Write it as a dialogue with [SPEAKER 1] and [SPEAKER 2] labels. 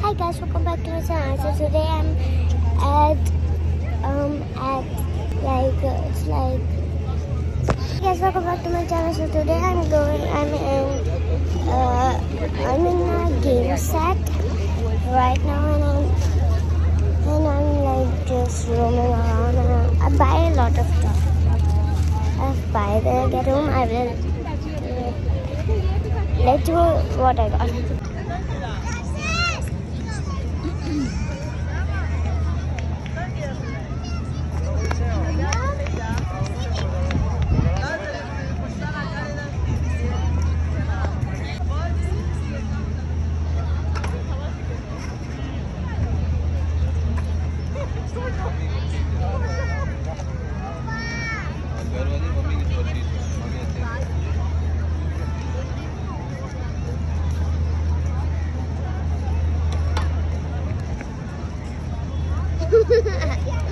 [SPEAKER 1] Hi guys, welcome back to my channel. So today I'm at it's like guys, welcome back to my channel. So today I'm in a game set right now, and I'm like just roaming around, and I buy a lot of stuff. When I get home, I will let you know what I got. Yeah.